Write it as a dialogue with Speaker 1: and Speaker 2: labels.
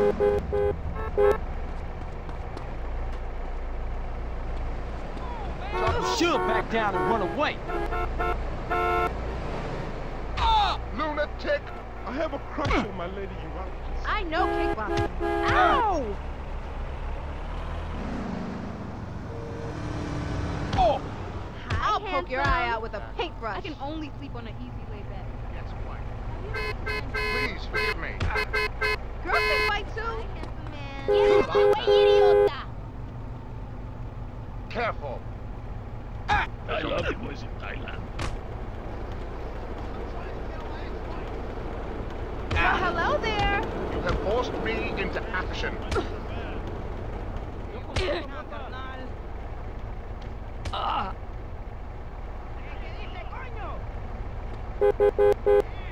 Speaker 1: You should back down and run away.
Speaker 2: Lunatic! I have a crush on my lady urologist.
Speaker 3: I know kickboxing. Ow!
Speaker 2: Oh!
Speaker 3: I'll poke your eye out with a paintbrush.
Speaker 4: I can only sleep on an easy way back.
Speaker 2: Yes, wife. Please forgive me.
Speaker 3: Girls can fight too.
Speaker 2: Careful.
Speaker 5: I love it was in Thailand.
Speaker 3: Well, hello there.
Speaker 2: You have forced me into action.
Speaker 1: Ah!